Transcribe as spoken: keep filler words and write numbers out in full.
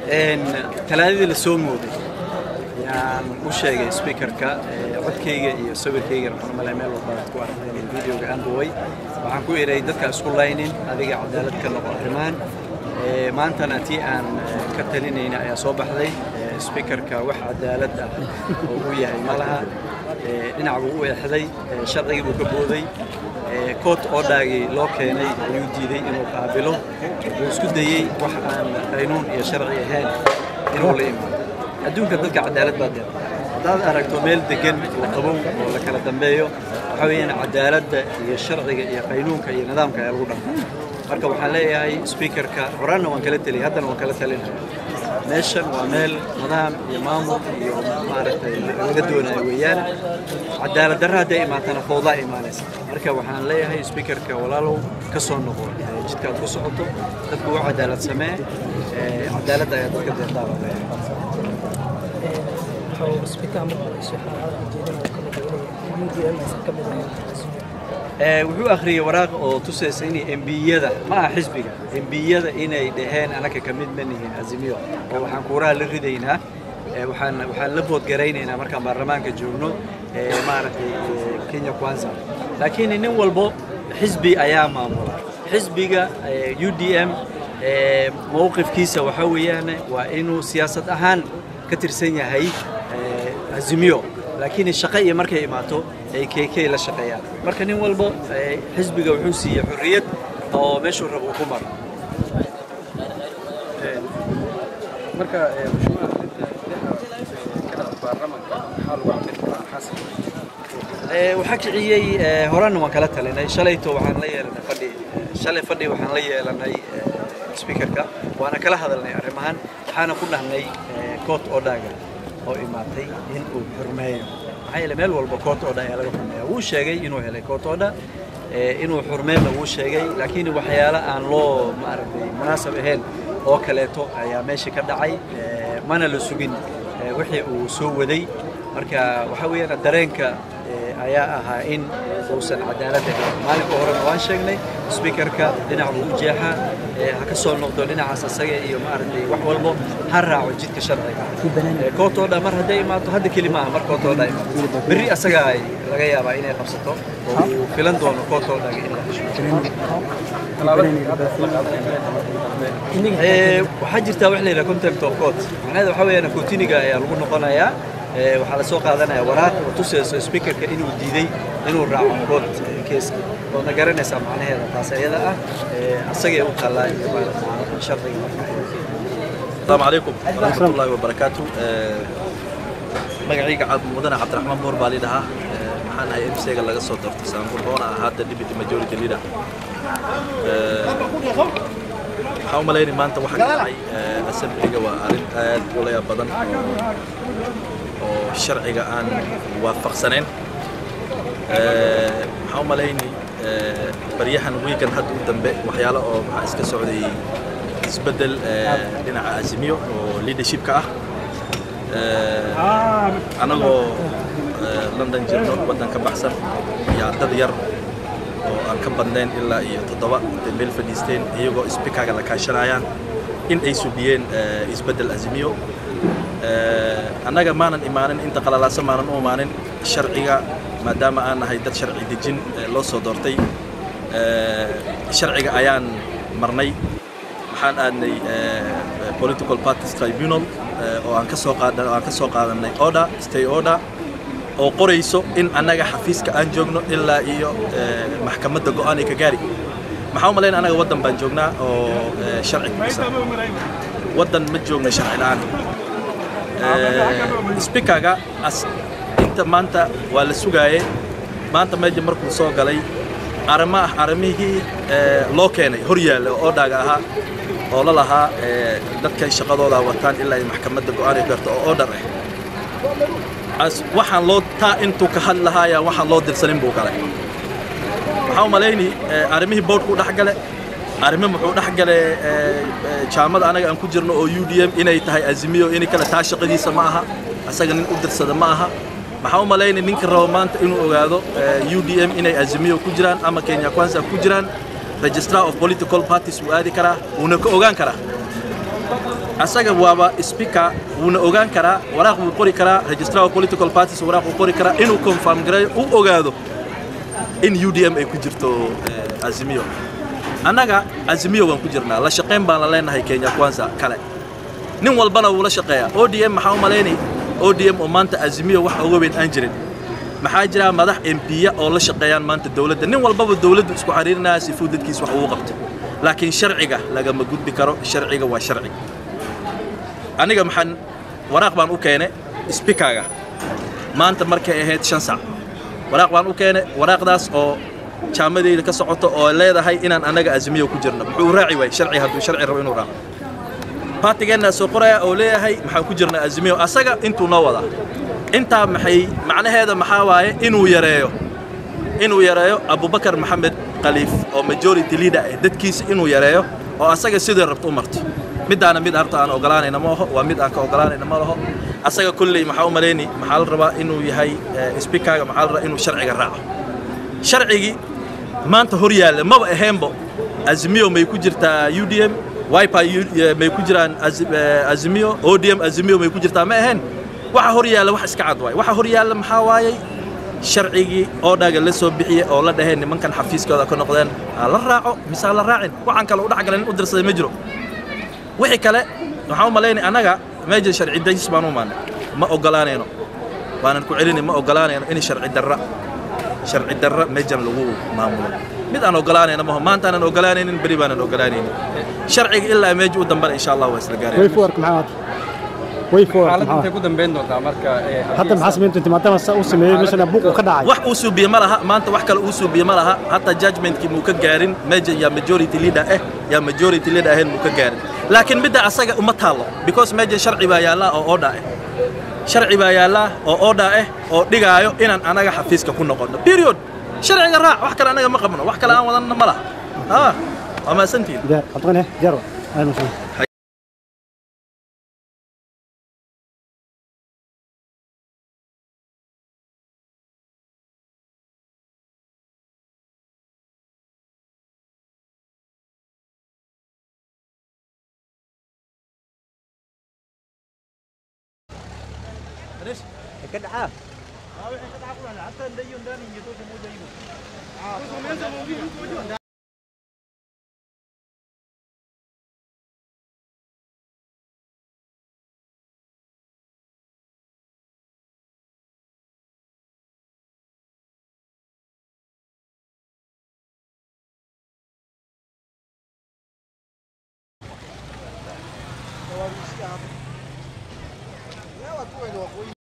إن ثلاثة للسومودي يعني وش هي سبيكر كا عدكيجا يسوي كيجا رقم الأمال وضعت واحد من الفيديو كان دوي وعنكو إلى دتك أسكول لاينين هذه عدالة كنا قهرمان ما أنت نأتي أن كتلين هنا يا صباح ذي سبيكر كا واحد عدالة ويا مالها نعبو حذي شرعي وكبودي كوت أوداعي لوكيني يوديدي إنه قابله وسكدي واحد قانون يا شرعي هاد إنه ليه أدون كذلك عدالة بدر هذا أركتو ميل دقن وقبو ولا كلا دمبيو حوين عدالة يا شرعي يا قانون كي نظام كي الغرب مركب وحلاي هاي سبيكر كا ورانا وانكلت لي هذا وانكلت لنا نيشن وميل نظام يمامو يمارس الجدونا ويان عدالة درها دائما تنفوضا إيمانس مركب وحلاي هاي سبيكر كا ولا له كسون نقول جد كاتو صعوته تبقوا عدالة سماء عدالة يا تذكر الدعوة هو سبيكر مرة شيء wuxuu akhriyay waraaq oo tusaysa in M P-yada ma xisbiga M P-yada inay dhaheen anaka ka mid manihiin azimiyo oo waxaan kuuraha la ridaynaa waxaan waxaan la bood gareynaynaa markaan baarlamaanka joogno maaragtay Kenya Kwanza laakiin nin walbo xisbi ayaa maamula xisbiga U D M mowqifkiisa waxa weeyaan waa inuu siyaasad ahaan ka tirsan yahay azimiyo لكن الشقية مركي إماتو كي كي لا شقية مركي نين والبو حزب جوحوسي حرية أو مشوا ربو كمر مركا مشروع كذا برنامج حال وعمل حسن وحكي عيي هران وكالتها لنا شليتو وحن لي لنا فدي شلي فدي وحن لي لنا سبيكر كا وأنا كلا هذا لنا رمهان حنا كنا هني كوت أوداعا oo imaatay in uu xurmeeyo maxay meel walba kootooda ayaa laga xurmeeyaa wuu sheegay inuu helay kootooda inuu xurmeeyo wuu sheegay laakiin waxyaalo aan loo maaragtay munaasab ahayn oo kaleeto ayaa meesha ka dhacay mana la sugin wixii uu soo waday marka waxa weeyaan dareenka ayaa ahaa in uusan cadaalad ahayn maalinka hore waan sheegnay speakerka dhinaca uu jeexa ha ka soo noqdo dhinacaas asaga iyo maaragtay wax walbo ha raaco jidka sharciga kootooda mar haday imaato hadda kalimaha mar kootooda bari asaga ay laga yaabaa inay qabsato oo filan doono kootooda in la hesho waxaa jirta wax la yiraahdo contempt of court macnaheedu waxa weeyaan kootiniga ayaa lagu noqonayaa waxaa la soo qaadanaya waraaq oo tusayso speakerka inuu diiday inuu raaco court case oo na garanaysa macnaheeda taas ayada ah asagay u talaa sharciga السلام عليكم ورحمة الله وبركاته مقعيق مدن عبد الرحمن بور بالي دها محانا هاي امسيق اللي قصوا دفتر سانقول هنا هذا ديبيتي ماجوريتي ليدا حاول ملايين ما انت واحد معي اسمبليغا وارين آد ولا يا بدن والشرعيغا ان وافق سنين حاول ملايين بريحان ويكن حد ودنبه وحياله او maxaa iska socday isbedel dhinaca azimiyo oo leadership ka ah anagoo London jirno wadan ka baxsan yaa dad yar oo aan ka badnayn ilaa iyo toddoba meel fadhiisteen iyagoo speaker-ga la kaashanayaan in ay subiyeen isbedel azimiyo anaga maanan imaanin inta qalalaasa maanan u imaanin sharciga maadaama aan nahay dad sharci dejin loo soo doortay sharciga ayaan marnay waxaan aadnay political parties tribunal oo aan ka soo qaadan aan ka soo qaadanay order stay order oo qorayso in anaga xafiiska aan joogno ilaa iyo maxkamadda go'aan ay ka gaari maxaa u malayn anaga wadan baan joognaa oo sharci ku dhisan wadan ma joogno sharci la'aan speaker-ga as inta maanta waa la sugaayay maanta meesha markuu soo galay arrimaha arrimihii loo keenay hor yaalla oo dhaaga ahaa oo la lahaa dadka shaqadooda wataan ilaa ay maxkamadda go'aan ay gaarto oo order ah as waxaan loo taa intuu ka hadlahaaya waxaan loo dirsanin buu galay waxaa u malayni arrimihii boardku dhex gale arrimo muxuu dhex galay jaamada anaga aan ku jirno oo U D M inay tahay azimiyo inay kala taa shaqadiisa ma aha asaga nin u dirsada ma aha maxaa u malaynay ninka rabo maanta inuu ogaado U D M inay azimiyo ku jiraan ama Kenya Kwanza ku jiraan registrar of political parties uu aadi karaa uuna ka ogaan karaa asaga waaba speaker wuuna ogaan karaa waraaq uu qori karaa registrar of political parties waraaq uu qori karaa inuu confirm gareeyo uu ogaado in U D M ay ku jirto Azimio annaga Azimio waan ku jirnaa la shaqeyn baan la leenahay Kenya Kwanza kale nin walbana uu la shaqeeyaa O D M maxaa u maleynay O D M oo maanta Azimio wax uga weyn aan jirin maxaa jira madax M P oo la shaqeeyaan maanta dawladda nin walbaba dawladdu isku xariirinaa si fuudadkiis wax uu qabto laakiin sharciga laga ma gudbi karo sharciga waa sharci aniga maxaan waraaq baan u keenay speaker-ga maanta markay ahayd shan saac waraaq baan u keenay waraaqdaas oo jaamadeeda ka socoto oo leedahay inaan anaga Azimio ku jirno wuxuu raaci way sharci hadduu sharci rabo inuu raaco baatigeena soo qoraya oo leeyahay maxaan ku jirnaa Azimio asaga intuu noo wada inta maxay macnaheeda maxaa waaye inuu yareeyo inuu yareeyo Abubakar Maxamed Khaliif oo majority leader ah dadkiisa inuu yareeyo oo asaga sidoo rabto u marto midaana mid arta aan ogolaanayna ma aha waa mid aan ka ogolaanayna ma laho asaga kulli maxaa u maleeni maxaa la rabaa inuu yahay speaker-ga maxaa la rabaa inuu sharciga raaco sharcigi maanta hor yaala ma ahaynbo Azimio may ku jirtaa U D M Wiper may ku jiraan Azimio O D M Azimio may ku jirtaa ma ahayn waxa hor yaala wax iska cad waay waxa hor yaala maxaa waayay sharcigi oo dhaga la soo bixiyay oo la dhahay nimankan xafiiskooda ka noqdeen la raaco misaal la raacin waxaan kale u dhaxgalan u dirsaday ma jiro wixii kale waxa u maleynay anaga meesha sharci dajis baan u maanay ma ogolaanayno baanan ku celinay ma ogolaanayno in sharci darra sharci darra meeshan lagu maamulo mid aan ogolaanayno ma maanta aan ogolaanaynin bari baan ogolaanaynin sharciga ilaa meesha u dambar insha Allah waa isla gaareen way fork maxaad way fork xaaladda ku dambeyn doonta marka hadda maxaa sameeyay inta maadaama uu sameeyay meeshan buuq ka dhacay wax uu suubiye ma laha maanta wax kale uu suubiye ma laha hatta judgment-ki muu ka gaarin meesha ya majority leader eh ya majority leader ah muu ka gaarin laakiin midda asaga uma taalo because meesha sharci baa yaala oo order ah sharci baa yaala oo order ah oo dhigaayo inaan anaga xafiiska ku noqono period sharciga raac wax kale anaga ma qabno wax kale aan wadana ma laha ha ama santiin jar hadqane jar aynu ليش؟ كده عارف. اه كده عارف حتى نديون داني يجوا موجودين. اه